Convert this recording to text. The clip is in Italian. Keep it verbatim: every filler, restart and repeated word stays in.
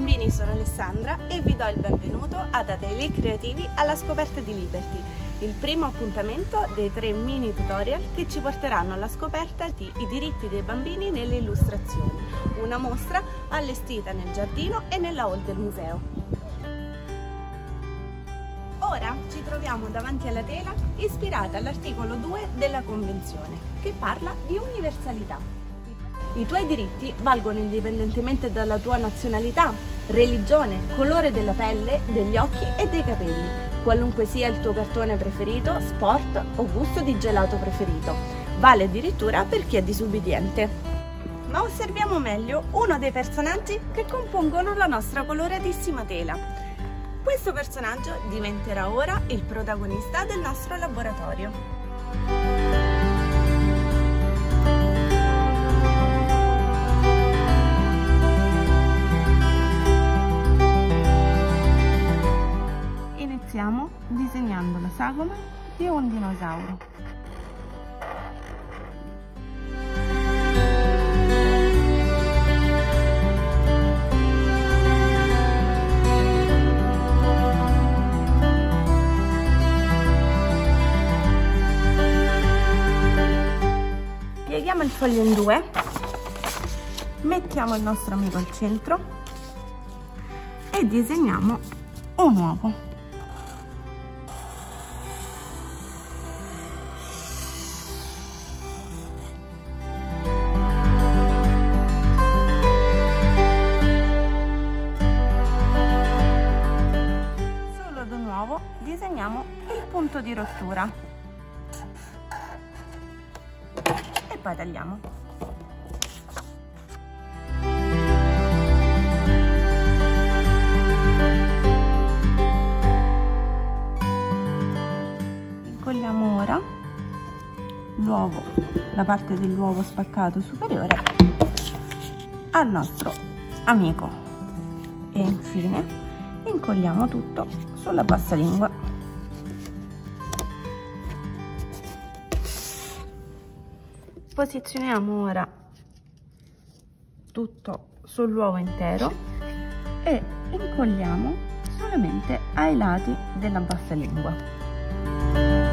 bambini, sono Alessandra e vi do il benvenuto ad Atelier Creativi alla scoperta di Liberty, il primo appuntamento dei tre mini tutorial che ci porteranno alla scoperta di I diritti dei bambini nelle illustrazioni, una mostra allestita nel giardino e nella hall del museo. Ora ci troviamo davanti alla tela ispirata all'articolo due della Convenzione, che parla di universalità. I tuoi diritti valgono indipendentemente dalla tua nazionalità, religione, colore della pelle, degli occhi e dei capelli, qualunque sia il tuo cartone preferito, sport o gusto di gelato preferito. Vale addirittura per chi è disubbidiente. Ma osserviamo meglio uno dei personaggi che compongono la nostra coloratissima tela. Questo personaggio diventerà ora il protagonista del nostro laboratorio. Iniziamo disegnando la sagoma di un dinosauro. Pieghiamo il foglio in due, mettiamo il nostro amico al centro e disegniamo un uovo. Disegniamo il punto di rottura e poi tagliamo. Incolliamo ora l'uovo, la parte dell'uovo spaccato superiore al nostro amico e infine incolliamo tutto sulla bassa lingua. Posizioniamo ora tutto sull'uovo intero e incolliamo solamente ai lati della bassa lingua.